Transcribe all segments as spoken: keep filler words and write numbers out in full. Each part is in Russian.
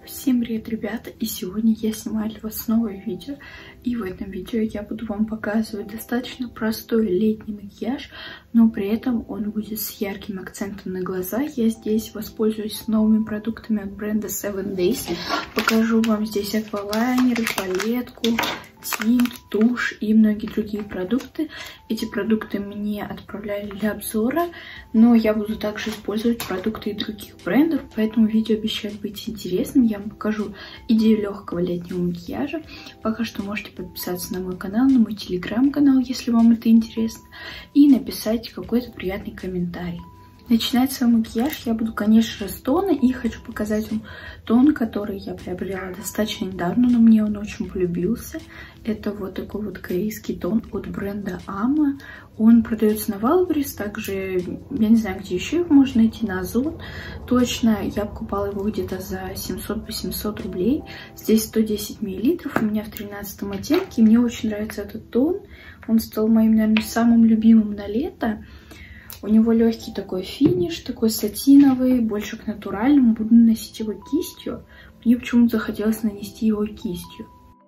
Всем привет, ребята! И сегодня я снимаю для вас новое видео. И в этом видео я буду вам показывать достаточно простой летний макияж, но при этом он будет с ярким акцентом на глаза. Я здесь воспользуюсь новыми продуктами от бренда Seven Days. Покажу вам здесь аквалайнеры, палетку, тинт, тушь и многие другие продукты. Эти продукты мне отправляли для обзора, но я буду также использовать продукты и других брендов, поэтому видео обещает быть интересным. Я вам покажу идею легкого летнего макияжа. Пока что можете подписаться на мой канал, на мой телеграм-канал, если вам это интересно, и написать какой-то приятный комментарий. Начинать свой макияж я буду, конечно же, с тона, и хочу показать вам тон, который я приобрела достаточно недавно, но мне он очень полюбился. Это вот такой вот корейский тон от бренда Ама. Он продается на Wildberries, также, я не знаю, где еще его можно найти, на Озон. Точно, я покупала его где-то за семьсот-восемьсот рублей. Здесь сто десять миллилитров, у меня в тринадцатом оттенке. Мне очень нравится этот тон. Он стал моим, наверное, самым любимым на лето. У него легкий такой финиш, такой сатиновый, больше к натуральному. Буду наносить его кистью. Мне почему-то захотелось нанести его кистью.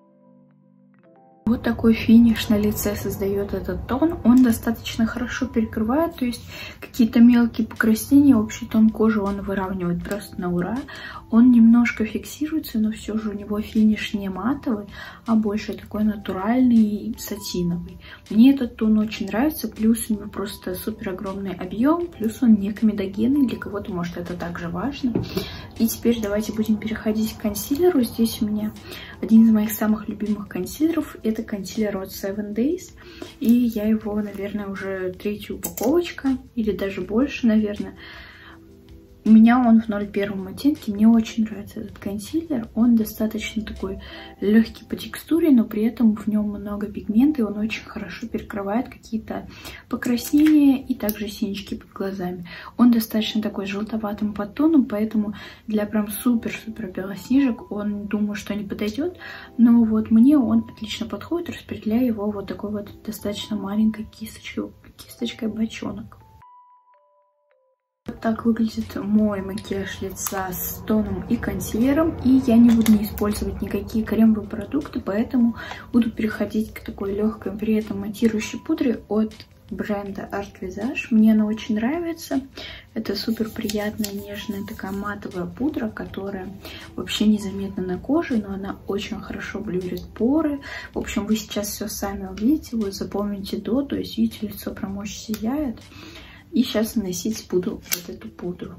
Вот такой финиш на лице создает этот тон. Он достаточно хорошо перекрывает, то есть какие-то мелкие покраснения, общий тон кожи он выравнивает просто на ура. Он немножко фиксируется, но все же у него финиш не матовый, а больше такой натуральный, сатиновый. Мне этот тон очень нравится, плюс у него просто супер огромный объем, плюс он не комедогенный, для кого-то может это также важно. И теперь давайте будем переходить к консилеру. Здесь у меня один из моих самых любимых консилеров. Это консилер от Seven Days. И я его, наверное, уже третья упаковочка, или даже больше, наверное. У меня он в ноль первом оттенке. Мне очень нравится этот консилер. Он достаточно такой легкий по текстуре, но при этом в нем много пигмента, и он очень хорошо перекрывает какие-то покраснения и также синячки под глазами. Он достаточно такой желтоватым подтоном, поэтому для прям супер-супер белоснежек он, думаю, что не подойдет. Но вот мне он отлично подходит, распределяя его вот такой вот достаточно маленькой кисточкой, кисточкой бочонок. Вот так выглядит мой макияж лица с тоном и консилером. И я не буду не использовать никакие кремовые продукты, поэтому буду переходить к такой легкой, при этом матирующей пудре от бренда Art Visage. Мне она очень нравится. Это супер приятная, нежная такая матовая пудра, которая вообще незаметна на коже, но она очень хорошо блюрит поры. В общем, вы сейчас все сами увидите, вы запомните до, то есть видите, лицо прям очень сияет. И сейчас наносить буду вот эту пудру.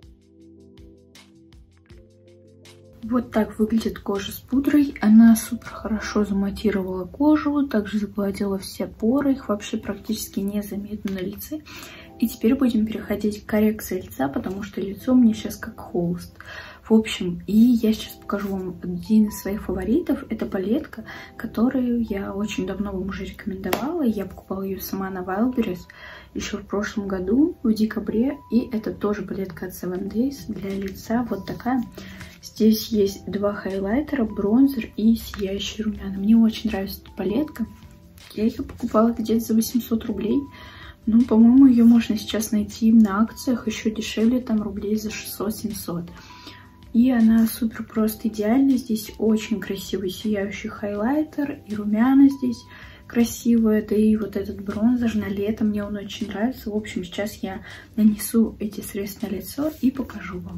Вот так выглядит кожа с пудрой. Она супер хорошо заматировала кожу, также загладила все поры, их вообще практически незаметно на лице. И теперь будем переходить к коррекции лица, потому что лицо у меня сейчас как холст. В общем, и я сейчас покажу вам один из своих фаворитов. Это палетка, которую я очень давно вам уже рекомендовала. Я покупала ее сама на Wildberries еще в прошлом году, в декабре. И это тоже палетка от Seven Days для лица. Вот такая. Здесь есть два хайлайтера, бронзер и сияющие румяна. Мне очень нравится эта палетка. Я ее покупала где-то за восемьсот рублей. Ну, по-моему, ее можно сейчас найти на акциях еще дешевле, там рублей за шестьсот-семьсот. И она супер просто идеальная. Здесь очень красивый сияющий хайлайтер, и румяна здесь красивые, да и вот этот бронзер на лето, мне он очень нравится. В общем, сейчас я нанесу эти средства на лицо и покажу вам.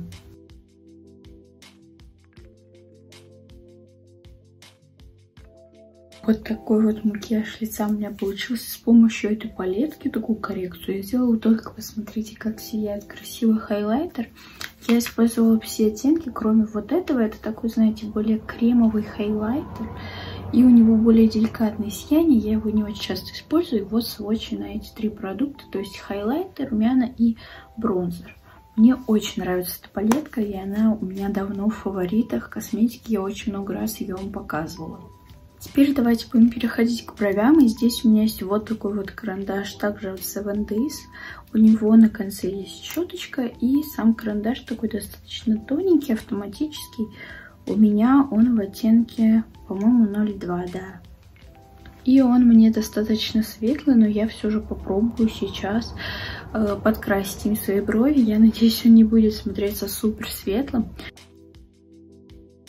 Вот такой вот макияж лица у меня получился с помощью этой палетки, такую коррекцию я сделала. Только посмотрите, как сияет красивый хайлайтер. Я использовала все оттенки, кроме вот этого. Это такой, знаете, более кремовый хайлайтер. И у него более деликатное сияние. Я его не очень часто использую. И вот сводчи на эти три продукта. То есть хайлайтер, румяна и бронзер. Мне очень нравится эта палетка, и она у меня давно в фаворитах косметики. Я очень много раз ее вам показывала. Теперь давайте будем переходить к бровям. И здесь у меня есть вот такой вот карандаш, также от Seven Days. У него на конце есть щеточка, и сам карандаш такой достаточно тоненький, автоматический. У меня он в оттенке, по-моему, ноль два, да. И он мне достаточно светлый, но я все же попробую сейчас э, подкрасить им свои брови. Я надеюсь, он не будет смотреться супер светлым.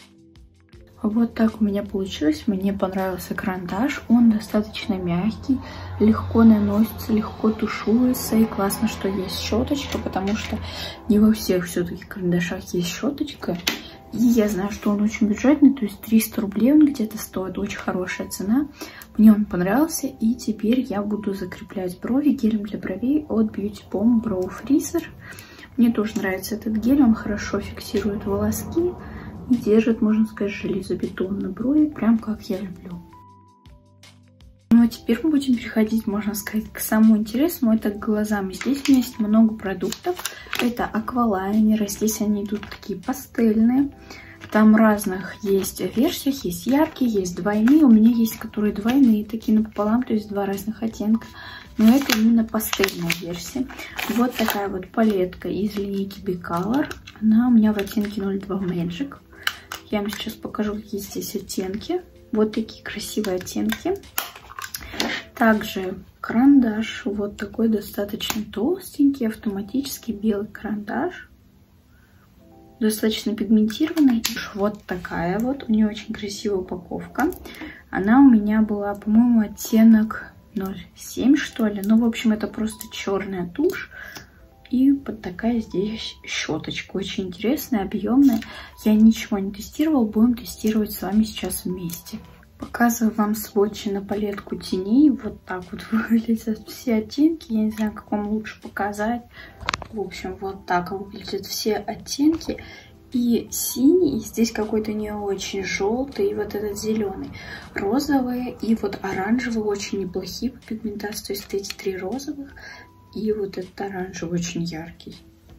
Вот так у меня получилось. Мне понравился карандаш. Он достаточно мягкий, легко наносится, легко тушуется. И классно, что есть щеточка, потому что не во всех все-таки карандашах есть щеточка. И я знаю, что он очень бюджетный, то есть триста рублей он где-то стоит. Очень хорошая цена. Мне он понравился. И теперь я буду закреплять брови гелем для бровей от Beauty Bomb Brow Freezer. Мне тоже нравится этот гель. Он хорошо фиксирует волоски. И держит, можно сказать, железобетонные брови, прям как я люблю. Ну а теперь мы будем переходить, можно сказать, к самому интересному, это к глазам. Здесь у меня есть много продуктов. Это аквалайнеры, здесь они идут такие пастельные. Там разных есть версиях, есть яркие, есть двойные. У меня есть, которые двойные, такие напополам, то есть два разных оттенка. Но это именно пастельная версия. Вот такая вот палетка из линейки B-Color. Она у меня в оттенке ноль два Magic. Я вам сейчас покажу, какие здесь оттенки. Вот такие красивые оттенки. Также карандаш. Вот такой достаточно толстенький, автоматический белый карандаш. Достаточно пигментированный. Вот такая вот. У нее очень красивая упаковка. Она у меня была, по-моему, оттенок ноль семь, что ли. Ну, в общем, это просто черная тушь. И вот такая здесь щеточка. Очень интересная, объемная. Я ничего не тестировала. Будем тестировать с вами сейчас вместе. Показываю вам сводчи на палетку теней. Вот так вот выглядят все оттенки. Я не знаю, как вам лучше показать. В общем, вот так выглядят все оттенки. И синий, здесь какой-то не очень желтый, и вот этот зеленый. Розовые и вот оранжевые очень неплохие по пигментации. То есть эти три розовых. И вот этот оранжевый очень яркий.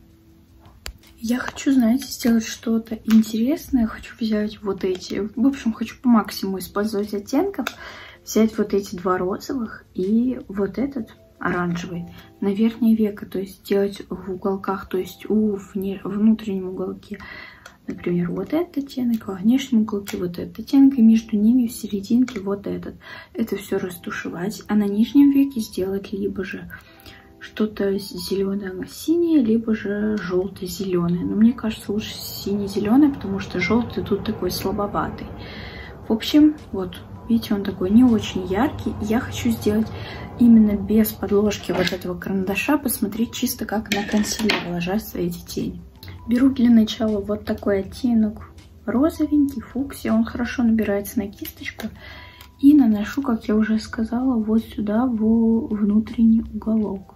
Я хочу, знаете, сделать что-то интересное. Хочу взять вот эти. В общем, хочу по максимуму использовать оттенков. Взять вот эти два розовых и вот этот оранжевый на верхнее веко. То есть сделать в уголках, то есть у вне, внутреннем уголке. Например, вот этот оттенок, во внешнем уголке вот этот оттенок, и между ними в серединке вот этот. Это все растушевать. А на нижнем веке сделать либо же что-то зеленое-синее, либо же желто-зеленое. Но мне кажется, лучше сине-зеленое, потому что желтый тут такой слабоватый. В общем, вот, видите, он такой не очень яркий. Я хочу сделать именно без подложки вот этого карандаша, посмотреть чисто, как на консилер ложатся эти тени. Беру для начала вот такой оттенок розовенький, фуксия. Он хорошо набирается на кисточку. И наношу, как я уже сказала, вот сюда, в внутренний уголок.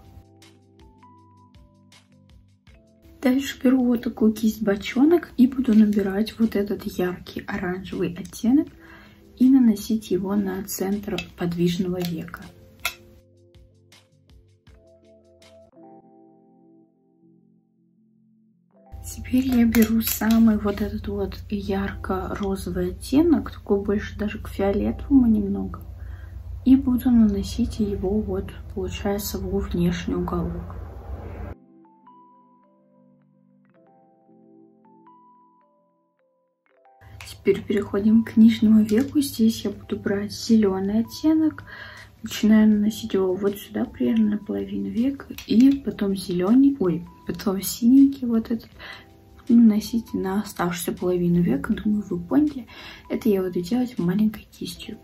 Дальше беру вот такую кисть-бочонок и буду набирать вот этот яркий оранжевый оттенок и наносить его на центр подвижного века. Теперь я беру самый вот этот вот ярко-розовый оттенок, такой больше даже к фиолетовому немного, и буду наносить его вот, получается, во внешний уголок. Теперь переходим к нижнему веку. Здесь я буду брать зеленый оттенок. Начинаю наносить его вот сюда, примерно на половину века. И потом зеленый, ой, потом синенький вот этот наносить на оставшуюся половину века. Думаю, вы поняли. Это я буду делать маленькой кистью.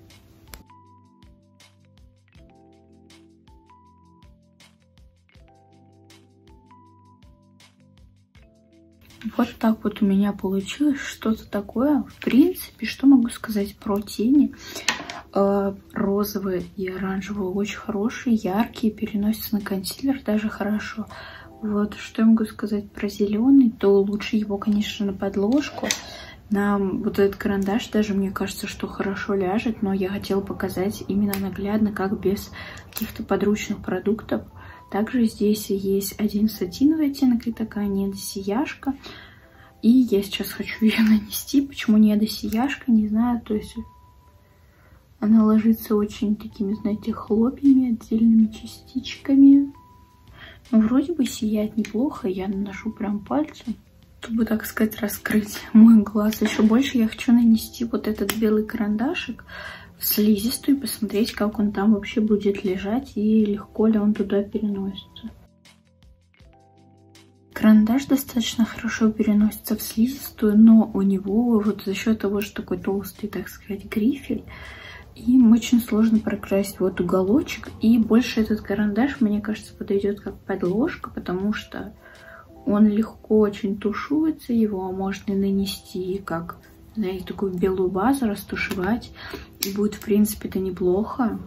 Вот так вот у меня получилось что-то такое. В принципе, что могу сказать про тени? Э, розовые и оранжевые очень хорошие, яркие, переносятся на консилер даже хорошо. Вот что я могу сказать про зеленый, то лучше его, конечно, на подложку. На вот этот карандаш даже, мне кажется, что хорошо ляжет, но я хотела показать именно наглядно, как без каких-то подручных продуктов. Также здесь есть один сатиновый оттенок и такая недосияшка. И я сейчас хочу ее нанести. Почему недосияшка, не знаю. То есть она ложится очень такими, знаете, хлопьями, отдельными частичками. Но вроде бы сияет неплохо. Я наношу прям пальцем, чтобы, так сказать, раскрыть мой глаз еще больше. Я хочу нанести вот этот белый карандашик в слизистую и посмотреть, как он там вообще будет лежать и легко ли он туда переносится. Карандаш достаточно хорошо переносится в слизистую, но у него вот за счет того, что такой толстый, так сказать, грифель, им очень сложно прокрасить вот уголочек. И больше этот карандаш, мне кажется, подойдет как подложка, потому что он легко очень тушуется, его можно нанести как, знаете, такую белую базу, растушевать, и будет, в принципе-то, неплохо.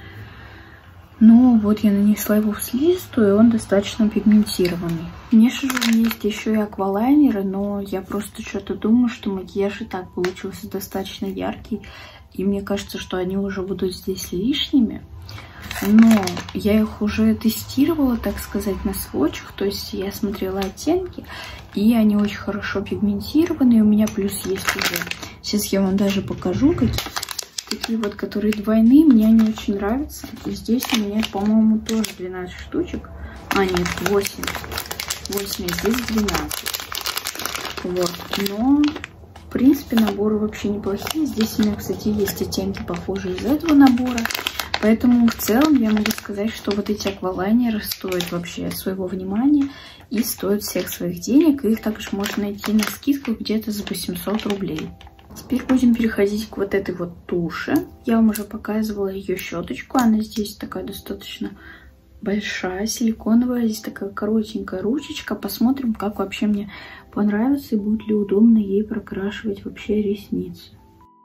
Но вот я нанесла его в слизистую, и он достаточно пигментированный. Конечно же, у меня есть еще и аквалайнеры, но я просто что-то думаю, что макияж и так получился достаточно яркий, и мне кажется, что они уже будут здесь лишними. Но я их уже тестировала, так сказать, на сводчах, то есть я смотрела оттенки, и они очень хорошо пигментированы, и у меня плюс есть уже. Сейчас я вам даже покажу, какие, такие вот, которые двойные, мне они очень нравятся. И здесь у меня, по-моему, тоже двенадцать штучек, а нет, восемь, восемь, а здесь двенадцать. Вот, но в принципе наборы вообще неплохие. Здесь у меня, кстати, есть оттенки, похожие из этого набора. Поэтому в целом я могу сказать, что вот эти аквалайнеры стоят вообще своего внимания и стоят всех своих денег. И их также можно найти на скидках где-то за восемьсот рублей. Теперь будем переходить к вот этой вот туши. Я вам уже показывала ее щеточку. Она здесь такая достаточно большая, силиконовая. Здесь такая коротенькая ручечка. Посмотрим, как вообще мне понравится и будет ли удобно ей прокрашивать вообще ресницы.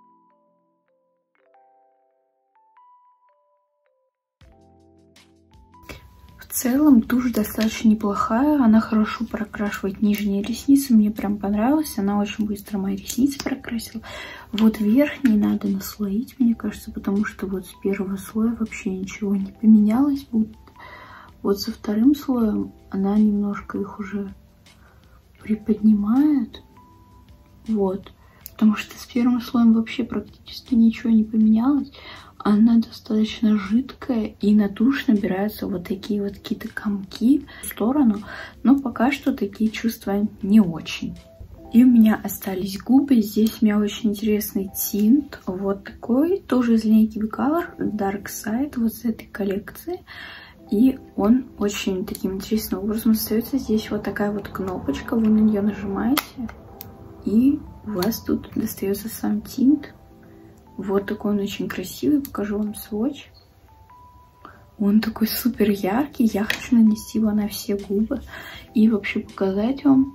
В целом тушь достаточно неплохая, она хорошо прокрашивает нижние ресницы, мне прям понравилась, она очень быстро мои ресницы прокрасила. Вот верхние надо наслоить, мне кажется, потому что вот с первого слоя вообще ничего не поменялось будет. Вот со вторым слоем она немножко их уже приподнимает, вот, потому что с первым слоем вообще практически ничего не поменялось. Она достаточно жидкая, и на тушь набираются вот такие вот какие-то комки в сторону, но пока что такие чувства не очень. И у меня остались губы. Здесь у меня очень интересный тинт, вот такой, тоже из линейки B-Color, Dark Side, вот с этой коллекции. И он очень таким интересным образом остается. Здесь вот такая вот кнопочка, вы на нее нажимаете, и у вас тут достается сам тинт. Вот такой он очень красивый. Покажу вам сводч. Он такой супер яркий. Я хочу нанести его на все губы и вообще показать вам.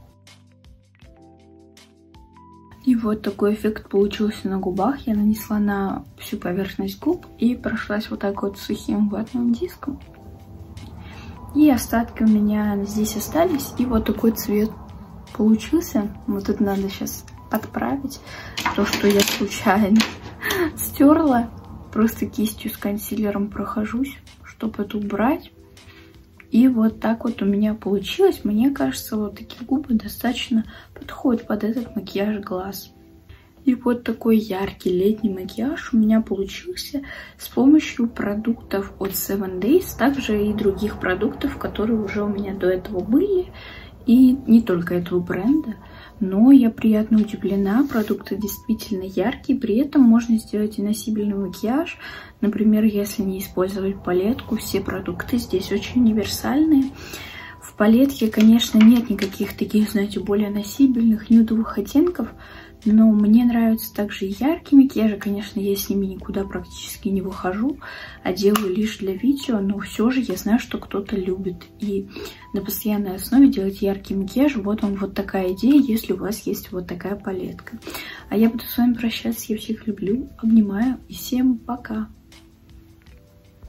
И вот такой эффект получился на губах. Я нанесла на всю поверхность губ и прошлась вот так вот сухим ватным диском. И остатки у меня здесь остались. И вот такой цвет получился. Вот это надо сейчас подправить то, что я случайно стерла. Просто кистью с консилером прохожусь, чтобы это убрать. И вот так вот у меня получилось. Мне кажется, вот такие губы достаточно подходят под этот макияж глаз. И вот такой яркий летний макияж у меня получился с помощью продуктов от Seven Days, также и других продуктов, которые уже у меня до этого были. И не только этого бренда, но я приятно удивлена. Продукты действительно яркие, при этом можно сделать и носибельный макияж. Например, если не использовать палетку, все продукты здесь очень универсальные. В палетке, конечно, нет никаких таких, знаете, более носибельных нюдовых оттенков, но мне нравятся также и яркие макияжи. Конечно, я с ними никуда практически не выхожу, а делаю лишь для видео, но все же я знаю, что кто-то любит и на постоянной основе делать яркий макияж. Вот вам вот такая идея, если у вас есть вот такая палетка. А я буду с вами прощаться, я всех люблю, обнимаю и всем пока!